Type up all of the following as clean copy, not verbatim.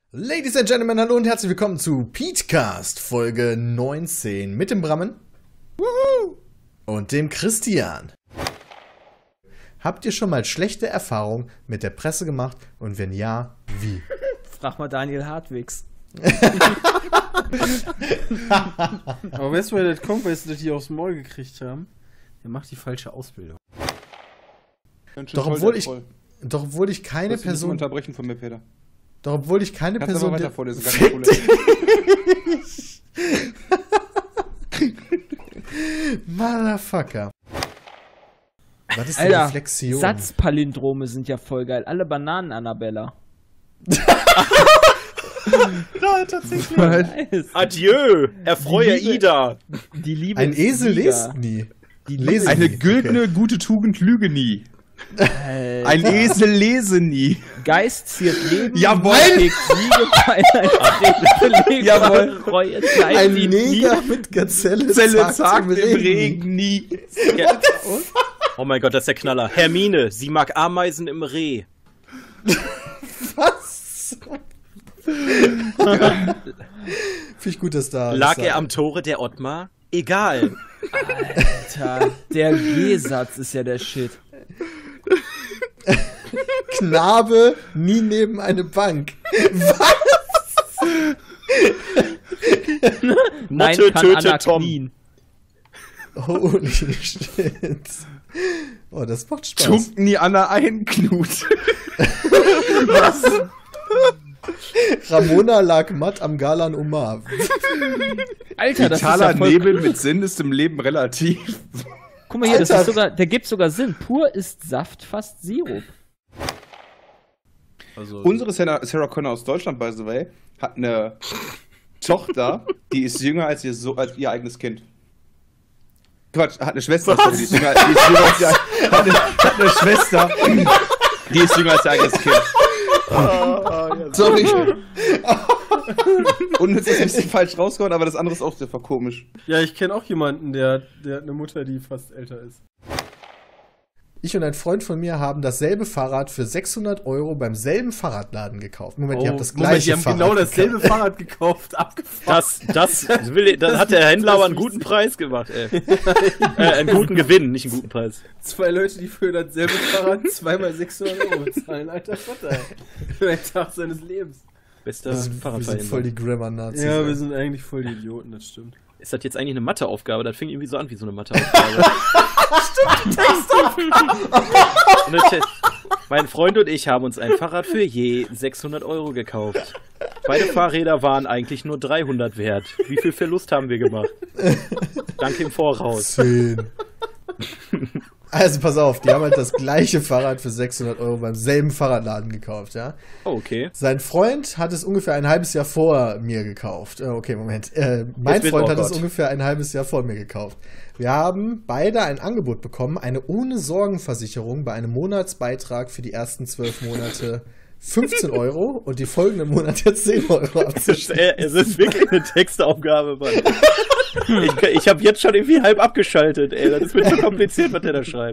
Ladies and Gentlemen, hallo und herzlich willkommen zu Petecast Folge 19 mit dem Brammen und dem Christian. Habt ihr schon mal schlechte Erfahrungen mit der Presse gemacht und wenn ja, wie? Frag mal Daniel Hartwigs. Aber weißt du, woher das kommt, weil sie die aufs Maul gekriegt haben? Der macht die falsche Ausbildung. Doch obwohl ich keine Person unterbrechen von mir, Peter. Doch obwohl ich keine Kannst Person aber weiter vorlesen, gar kein Problem. Motherfucker. Was ist Alter, die Reflexion? Satzpalindrome sind ja voll geil. Alle Bananen Annabella. Ja, tatsächlich. Nice. Adieu, erfreue Ida. Die Liebe Ein ist Esel Sieger. lest nie. Eine güldene, gute Tugend lüge nie. Ein Esel lese nie. Geist ziert Leben. Jawohl. Trägt Siege bei einer Jawohl. Reue treibt Ein sie Neger mit Gazelle Zelle zagt im Regen nie. Ja. Oh mein Gott, das ist der Knaller. Hermine, sie mag Ameisen im Reh. Was? Finde ich gut, dass da... Lag er am Tore der Ottmar? Egal. Alter, der G-Satz ist ja der Shit. Knabe nie neben eine Bank. Was? Nein, Motte kann tötet Anna Tom. knien. Holy shit. Oh, das macht Spaß. Tunkt nie Anna ein, Knut. Ramona lag matt am Galan Omar. Alter, das ist ja Vitaler voll... Nebel mit Sinn ist im Leben relativ. Guck mal hier, das Alter. ist sogar, der gibt sogar Sinn. Pur ist Saft, fast Sirup. Also, Unsere Sarah Connor aus Deutschland, by the way, hat eine Tochter, die ist jünger als ihr eigenes Kind. Quatsch, hat eine Schwester. Die ist jünger, hat eine Schwester, die ist jünger als ihr eigenes Kind. Sorry. Und jetzt ist ein bisschen falsch rausgehauen, aber das andere ist auch sehr komisch. ja, ich kenne auch jemanden, der hat eine Mutter, die fast älter ist. Ich und ein Freund von mir haben dasselbe Fahrrad für 600 € beim selben Fahrradladen gekauft. Moment, ihr habt das gleiche die haben Fahrrad genau dasselbe gekauft. Fahrrad gekauft, abgefahren. Das hat der Händler aber einen guten Preis gemacht, ey. Einen guten Gewinn, nicht einen guten Preis. Zwei Leute, die für dasselbe Fahrrad zweimal 600 € bezahlen. Alter Vater, ey. Für den Tag seines Lebens. Bester Wir sind voll die Fahrradfahrer. Grammar-Nazis. Ja, ey. wir sind eigentlich voll die Idioten, das stimmt. Ist das jetzt eigentlich eine Matheaufgabe? Das fing irgendwie so an wie so eine Matheaufgabe. Mein Freund und ich haben uns ein Fahrrad für je 600 € gekauft. Beide Fahrräder waren eigentlich nur 300 wert. Wie viel Verlust haben wir gemacht? Danke im Voraus. 10. Also pass auf, die haben halt das gleiche Fahrrad für 600 € beim selben Fahrradladen gekauft, ja. Oh, okay. Sein Freund hat es ungefähr ein halbes Jahr vor mir gekauft. Okay, Moment. Mein Freund hat es ungefähr ein halbes Jahr vor mir gekauft. Wir haben beide ein Angebot bekommen, eine Ohne-Sorgen-Versicherung bei einem Monatsbeitrag für die ersten 12 Monate 15 € und die folgenden Monate 10 € abzuschließen. Es ist wirklich eine Textaufgabe, Mann. Ich habe jetzt schon irgendwie halb abgeschaltet, ey. Das ist mir zu kompliziert, was der da schreibt.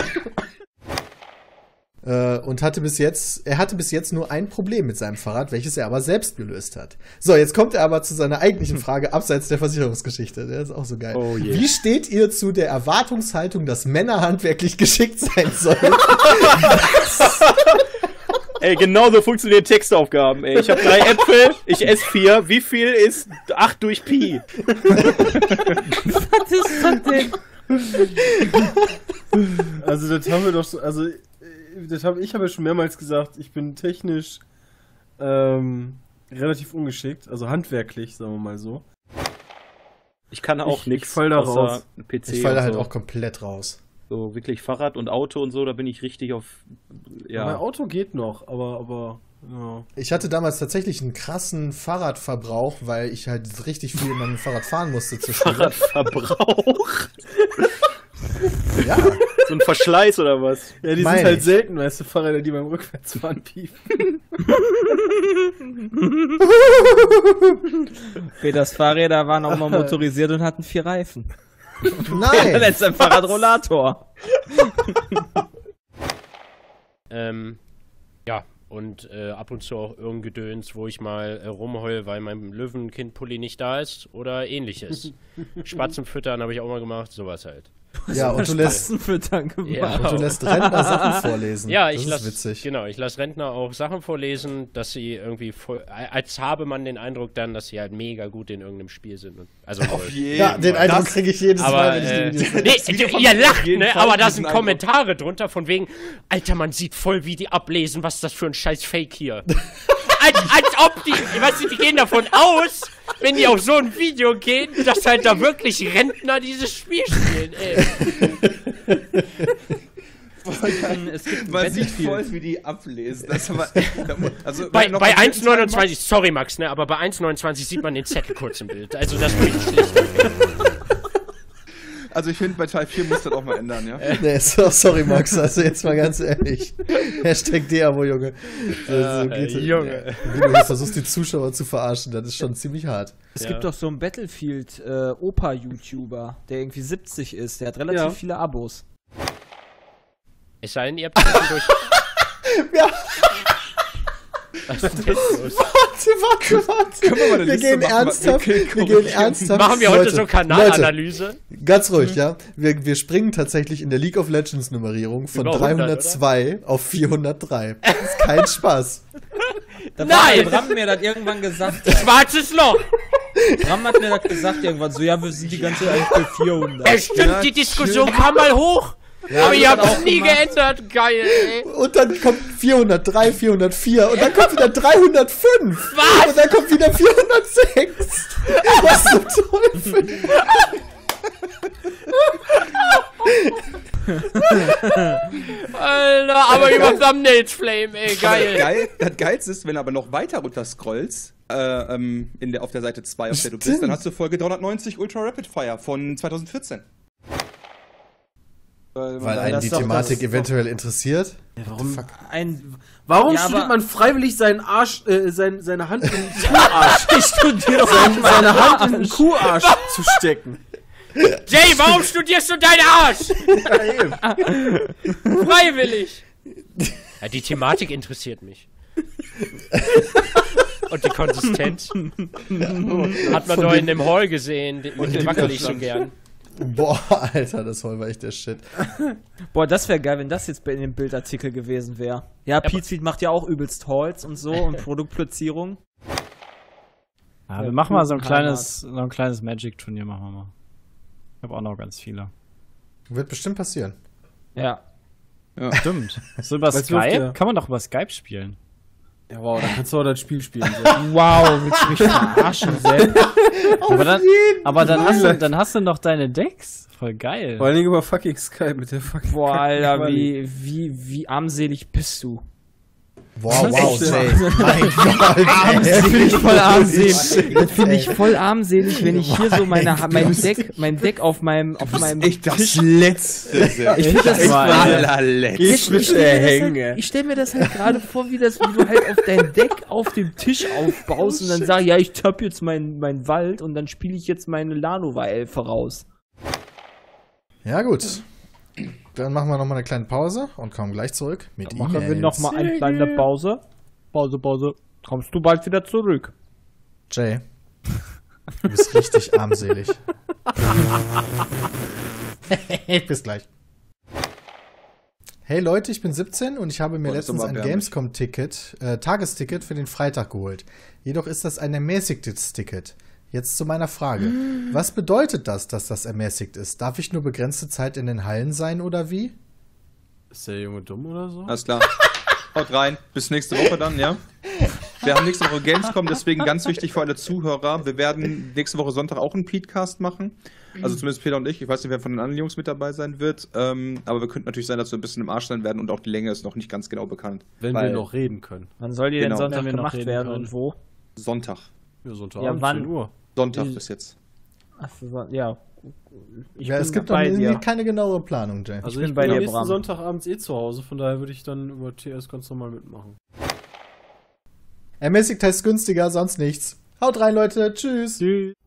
Und er hatte bis jetzt nur ein Problem mit seinem Fahrrad, welches er aber selbst gelöst hat. So, jetzt kommt er aber zu seiner eigentlichen Frage abseits der Versicherungsgeschichte. Der ist auch so geil. Oh je. Wie steht ihr zu der Erwartungshaltung, dass Männer handwerklich geschickt sein sollen? Ey, genau so funktionieren Textaufgaben, ey. Ich habe 3 Äpfel, ich esse 4. Wie viel ist 8 durch Pi? Was ist das denn? Also das haben wir doch so, also ich habe ja schon mehrmals gesagt, ich bin technisch relativ ungeschickt, also handwerklich, sagen wir mal so. Ich kann auch Ich nichts fall da außer raus. PC Ich falle und halt so. auch komplett raus. So wirklich Fahrrad und Auto und so, da bin ich richtig auf, Mein ja. Auto geht noch, aber ja. Ich hatte damals tatsächlich einen krassen Fahrradverbrauch, weil ich halt richtig viel in meinem Fahrrad fahren musste zur Schule. Fahrradverbrauch. Ja, So ein Verschleiß oder was? Ja, die Meine sind halt ich. selten, weißt du, Fahrräder, die beim Rückwärtsfahren piepen. Peters Fahrräder waren auch mal motorisiert und hatten 4 Reifen. nein. Letzter ein Fahrradrollator. Ja, Und ab und zu auch irgendein Gedöns, wo ich mal rumheule, weil mein Löwenkindpulli nicht da ist oder ähnliches. Spatzen füttern habe ich auch mal gemacht, sowas halt. Ja, und du lässt Rentner Sachen vorlesen. Ja, das ist witzig. Genau, ich lasse Rentner auch Sachen vorlesen, dass sie irgendwie als habe man den Eindruck dann, dass sie halt mega gut in irgendeinem Spiel sind. Also ja, den Eindruck kriege ich jedes Mal, wenn ich die Videos ihr lacht, ne? Aber da sind Kommentare drunter von wegen, Alter, man sieht voll, wie die ablesen, was ist das für ein scheiß Fake hier. als ob die, weißt du, die gehen davon aus, wenn die auf so ein Video gehen, dass halt da wirklich Rentner dieses Spiel spielen, ey. Man sieht voll, wie die ablesen. Das aber, also, bei 1,29, sorry Max, ne, aber bei 1,29 sieht man den Zettel kurz im Bild. Also das finde ich schlecht. Also ich finde, bei Teil 4 muss das auch mal ändern, ja? Nee, sorry Max, also jetzt mal ganz ehrlich. Hashtag Deabo, Junge. Junge. Wie du versuchst, die Zuschauer zu verarschen, das ist schon ziemlich hart. Es gibt doch so einen Battlefield-Opa-YouTuber, der irgendwie 70 ist. Der hat relativ viele Abos. Es sei denn, ihr habt zwischendurch... Ja. Was ist denn los? Warte. Wir gehen ernsthaft. Machen wir heute so Kanalanalyse? Leute, ganz ruhig, ja. Wir springen tatsächlich in der League of Legends Nummerierung von 302 auf 403. Das ist kein Spaß. Nein! Bram mir das irgendwann gesagt. Schwarzes Loch! Bram hat mir das gesagt irgendwann. So, ja, wir sind die ganze Zeit bei 400. Ja, stimmt, die Diskussion kam mal hoch. Ja, aber ihr habt es nie geändert. Geil, ey. Und dann kommt 403, 404 und dann kommt wieder 305. Was? Und dann kommt wieder 406. Was zum Teufel? Alter, aber über Thumbnails Flame, ey, geil. Das Geilste ist, wenn du aber noch weiter runter scrollst, auf der Seite 2, auf der du bist, dann hast du Folge 390 Ultra Rapid Fire von 2014. Weil einen die Thematik eventuell interessiert? Ja, warum studiert man freiwillig seinen Arsch, seine Hand in den Kuharsch? Ich studiere doch seine Hand in den Kuharsch zu stecken. Jay, warum studierst du deinen Arsch? Freiwillig. Ja, die Thematik interessiert mich. Und die Konsistenz. Hat man doch in dem Hall gesehen, mit dem wackel ich so gern. Boah, Alter, das Hall war echt der Shit. Boah, das wäre geil, wenn das jetzt in dem Bildartikel gewesen wäre. Ja, Pizfeed macht ja auch übelst Halls und so und Produktplatzierung. Ja, wir machen mal so ein kleines Magic-Turnier, machen wir mal. Ich habe auch noch ganz viele. Wird bestimmt passieren. Ja. Stimmt. So über Skype? Kann man doch über Skype spielen. Ja, wow, dann kannst du auch das Spiel spielen. Wow, willst du mich verarschen, Sepp? Aber dann hast du noch deine Decks. Voll geil. Vor allem über fucking Skype mit der fucking Boah, Alter, wie armselig bist du? Wow, Jay. Mein Gott. Das finde ich voll armselig. Das finde ich voll armselig, wenn ich hier so mein Deck auf meinem echt das Tisch. Letzte. Ich finde das allerletzte. Ich stelle mir das halt gerade vor, wie du halt auf dein Deck auf dem Tisch aufbaust und dann sagst, ja, ich tapp jetzt meinen Wald und dann spiele ich jetzt meine Lanova-Elfe raus. Ja, gut. Dann machen wir nochmal eine kleine Pause und kommen gleich zurück mit Dann machen wir nochmal eine kleine Pause. Pause. Kommst du bald wieder zurück? Jay, du bist richtig armselig. Bis gleich. Hey Leute, ich bin 17 und ich habe mir letztens ein Gamescom-Ticket, Tagesticket für den Freitag geholt. Jedoch ist das ein ermäßigtes Ticket. Jetzt zu meiner Frage. Was bedeutet das, dass das ermäßigt ist? Darf ich nur begrenzte Zeit in den Hallen sein oder wie? Ist der Junge dumm oder so? Alles klar. Haut rein. Bis nächste Woche dann, ja? Wir haben nächste Woche Gamescom, deswegen ganz wichtig für alle Zuhörer. Wir werden nächste Woche Sonntag auch einen Podcast machen. Also zumindest Peter und ich. Ich weiß nicht, wer von den anderen Jungs mit dabei sein wird. Aber wir könnten natürlich sein, dass wir ein bisschen im Arsch sein werden und auch die Länge ist noch nicht ganz genau bekannt. Wenn wir noch reden können. Wann soll die denn Sonntag gemacht werden und wo? Sonntag. Ja, Sonntag. Ja, wann? 10 Uhr. Sonntag bis jetzt. Ach, ja. Es gibt doch keine genaue Planung, Jay. Also ich bin bei dir, nächsten Bram. Sonntagabends zu Hause, von daher würde ich dann über TS ganz normal mitmachen. Ermäßigt heißt günstiger, sonst nichts. Haut rein, Leute. Tschüss. Tschüss.